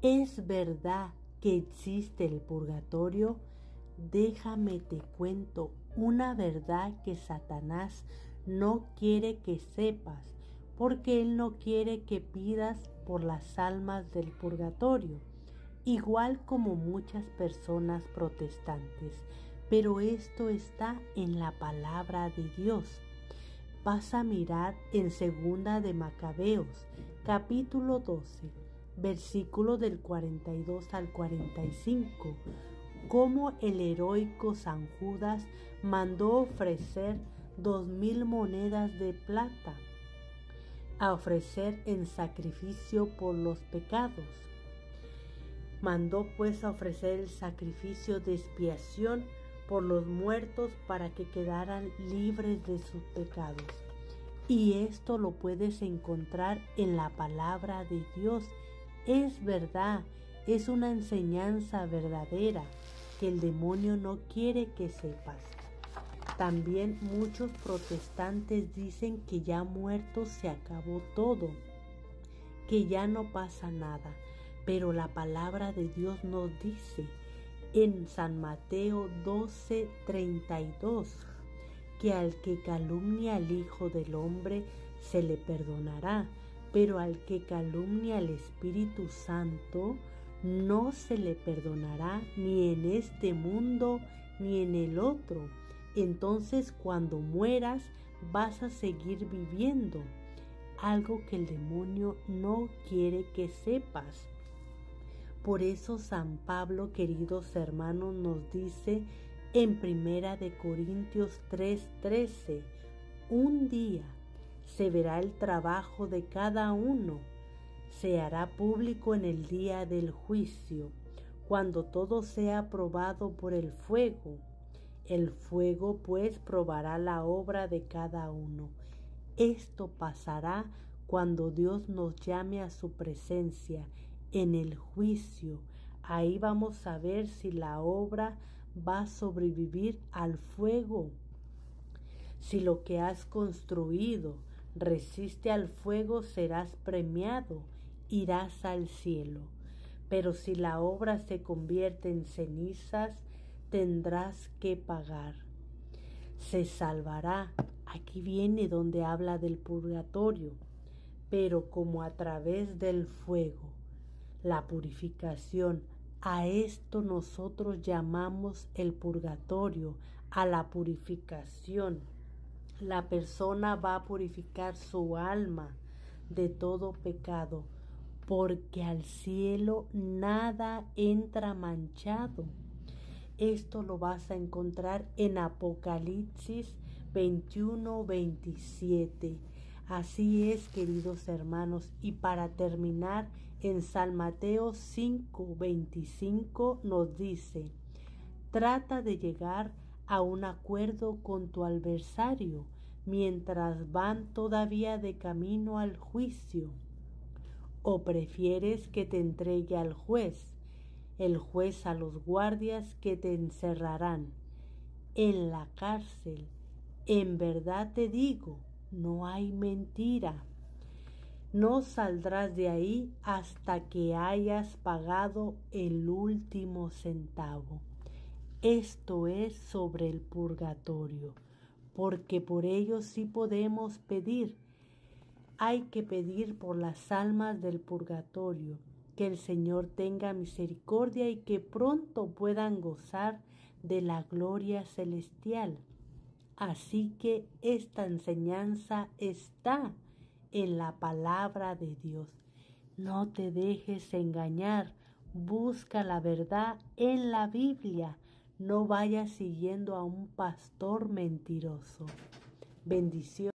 ¿Es verdad que existe el purgatorio? Déjame te cuento una verdad que Satanás no quiere que sepas, porque él no quiere que pidas por las almas del purgatorio, igual como muchas personas protestantes. Pero esto está en la palabra de Dios. Vas a mirar en Segunda de Macabeos, capítulo 12, versículo del 42 al 45, cómo el heroico San Judas mandó ofrecer 2000 monedas de plata a ofrecer en sacrificio por los pecados. Mandó pues a ofrecer el sacrificio de expiación por los muertos para que quedaran libres de sus pecados. Y esto lo puedes encontrar en la palabra de Dios. Es verdad, es una enseñanza verdadera que el demonio no quiere que sepas. También muchos protestantes dicen que ya muerto se acabó todo, que ya no pasa nada. Pero la palabra de Dios nos dice en San Mateo 12:32 que al que calumnia al Hijo del Hombre se le perdonará, pero al que calumnia al Espíritu Santo no se le perdonará ni en este mundo ni en el otro. Entonces cuando mueras vas a seguir viviendo, algo que el demonio no quiere que sepas. Por eso San Pablo, queridos hermanos, nos dice en Primera de Corintios 3:13, un día se verá el trabajo de cada uno, se hará público en el día del juicio, cuando todo sea probado por el fuego. El fuego pues probará la obra de cada uno. Esto pasará cuando Dios nos llame a su presencia en el juicio. Ahí vamos a ver si la obra va a sobrevivir al fuego. Si lo que has construido resiste al fuego, serás premiado, irás al cielo. Pero si la obra se convierte en cenizas, tendrás que pagar. Se salvará. Aquí viene donde habla del purgatorio, pero como a través del fuego. La purificación, a esto nosotros llamamos el purgatorio, a la purificación. La persona va a purificar su alma de todo pecado, porque al cielo nada entra manchado. Esto lo vas a encontrar en Apocalipsis 21:27. Así es, queridos hermanos, y para terminar, en San Mateo 5:25 nos dice: trata de llegar a un acuerdo con tu adversario mientras van todavía de camino al juicio. ¿O prefieres que te entregue al juez, el juez a los guardias que te encerrarán en la cárcel? En verdad te digo, no hay mentira. No saldrás de ahí hasta que hayas pagado el último centavo. Esto es sobre el purgatorio, porque por ello sí podemos pedir. Hay que pedir por las almas del purgatorio, que el Señor tenga misericordia y que pronto puedan gozar de la gloria celestial. Así que esta enseñanza está en la palabra de Dios. No te dejes engañar, busca la verdad en la Biblia. No vayas siguiendo a un pastor mentiroso. Bendiciones.